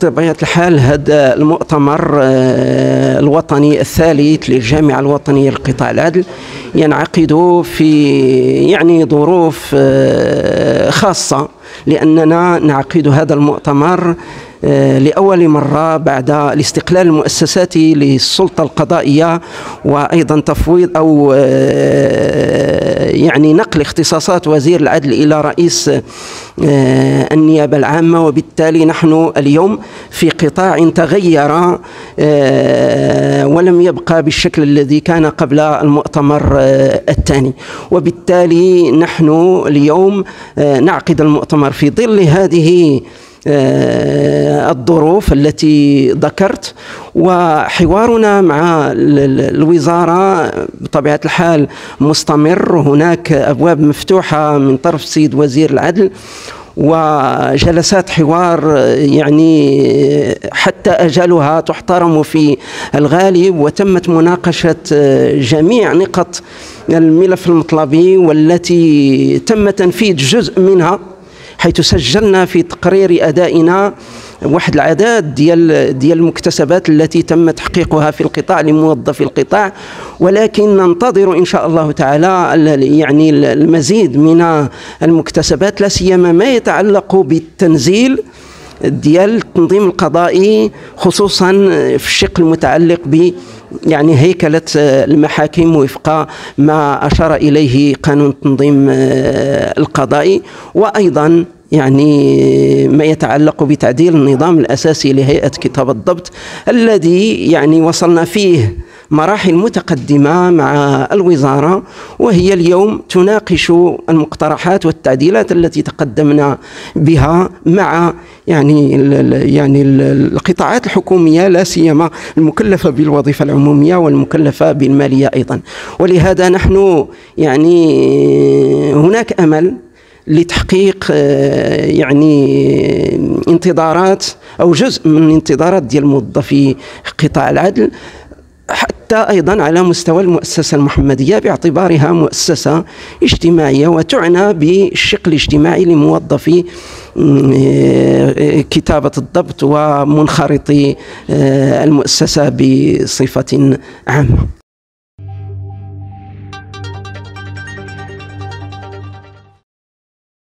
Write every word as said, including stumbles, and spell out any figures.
بطبيعة الحال هذا المؤتمر الوطني الثالث للجامعة الوطنية لقطاع العدل ينعقد في يعني ظروف خاصة، لأننا نعقد هذا المؤتمر لأول مرة بعد الاستقلال المؤسساتي للسلطة القضائية، وأيضا تفويض أو يعني نقل اختصاصات وزير العدل إلى رئيس النيابة العامة. وبالتالي نحن اليوم في قطاع تغير ولم يبقى بالشكل الذي كان قبل المؤتمر الثاني، وبالتالي نحن اليوم نعقد المؤتمر في ظل هذه الظروف التي ذكرت، وحوارنا مع الوزارة بطبيعة الحال مستمر. هناك أبواب مفتوحة من طرف السيد وزير العدل وجلسات حوار يعني حتى أجلها تحترم في الغالب، وتمت مناقشة جميع نقط الملف المطلبي والتي تم تنفيذ جزء منها، حيث سجلنا في تقرير أدائنا واحد العدد ديال ديال المكتسبات التي تم تحقيقها في القطاع لموظفي القطاع، ولكن ننتظر إن شاء الله تعالى يعني المزيد من المكتسبات، لا سيما ما يتعلق بالتنزيل ديال التنظيم القضائي، خصوصا في الشق المتعلق ب يعني هيكلة المحاكم وفق ما أشار إليه قانون التنظيم القضائي، وأيضا يعني ما يتعلق بتعديل النظام الأساسي لهيئة كتاب الضبط الذي يعني وصلنا فيه مراحل متقدمة مع الوزارة، وهي اليوم تناقش المقترحات والتعديلات التي تقدمنا بها مع يعني يعني القطاعات الحكومية، لا سيما المكلفة بالوظيفة العمومية والمكلفة بالمالية أيضا. ولهذا نحن يعني هناك أمل لتحقيق يعني انتظارات أو جزء من انتظارات ديال موظفي قطاع العدل، حتى أيضا على مستوى المؤسسة المحمدية باعتبارها مؤسسة اجتماعية وتعنى بالشق الاجتماعي لموظفي كتابة الضبط ومنخرطي المؤسسة بصفة عامة.